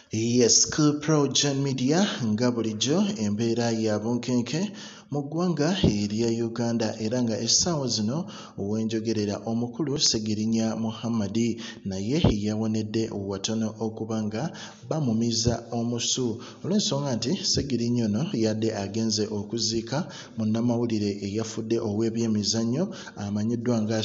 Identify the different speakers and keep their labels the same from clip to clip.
Speaker 1: Yes, ku PROJOURN media nga bulijjo embeera ya bunkenke mu ggwanga erya Uganda era nga essaawa zino wenjogerera omukulu Segirinya Muhammad naye yawonedde watono okuba nga bamumiza omusu olw'ensonga nti Segirinya ono yadde agenze okuziika munamawulire eyafudde ow'ebyemizannyo amanyiddwa nga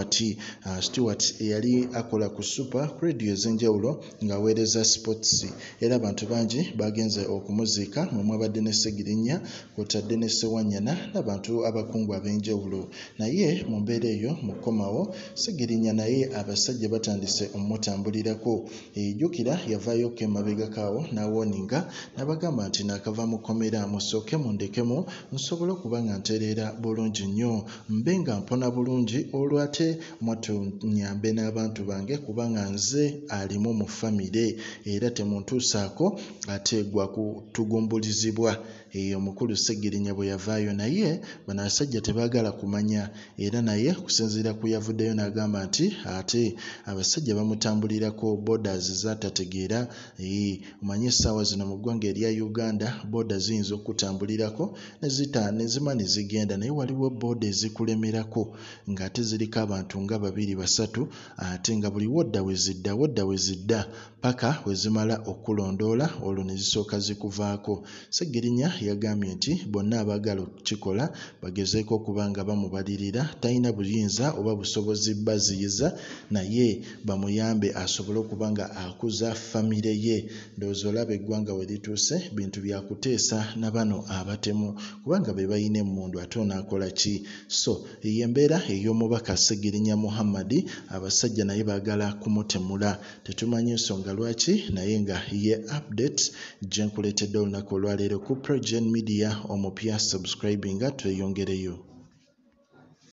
Speaker 1: Stuart eyali akola ku super radio ez'enjawulo ng'aweereza sports era abantu bangi bagenze okumuziika mwe mwabadde ne Segirinya kw'otadde ne Ssewanyana n'abantu abakungu ab'enjawulo naye mu mbeera eyo mu kkomawo Segirinya naye abasajja batandise omutambulirako ejjukira yavaayo emabegakaawo n'awooninga n'abagamba nti naakava mu kkomera musooke mundekemu nsobole okuba nga ntereera bulungi nnyo mbe nga mpona bulungi olwo ate mwatunyambe n'abantu bange kubanga nze alimu mu famire era temuntuusaako ate gwa kutugumbulizibwa omukulu Segirinya bwe yavaayo naye bano abasajja tebaagala kumanya era naye kusinziira ku yavuddeyo n'agamba nti ate abasajja bamutambulirako boda zatategeera omanyi essaawa zino mu ggwanga erya Uganda boda ziyinza okutambulirako ne zima ne zigenda naye waliwo boda ezikulemerako ng'ate ziriko abantu nga 2-3 ate nga buli wodda we zidda paka we zimala okulondoola olwo ne zisooka zikuvaako. Segirinya yagambye nti bonna abaagala okukikola bagezeeko okuba nga bamubalirira talina buyinza oba busobozi baziyiza naye bamuyambe asobole okuba nga akuza famire ye ndowooza olaba eggwanga we lituuse bintu byakuteesa na bano abatemu kubanga be balina emmundu ate onaakola ki so embeera ey'omubaka Segirinya Muhammad abasajja naye baagala kumutemula tetumanyi nsonga lwaki naye nga ye update gye nkuleetedde olunaku olwaleero ku PROJOURN media omupya subscribinga tweyongereyo.